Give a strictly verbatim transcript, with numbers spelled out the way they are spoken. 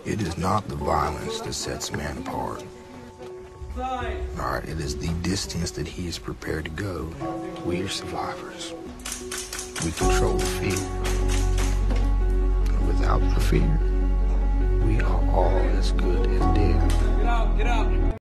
It is not the violence that sets man apart. All right, it is the distance that he is prepared to go. We are survivors. We control the fear. Without the fear, we are all as good as dead. Get out, get out.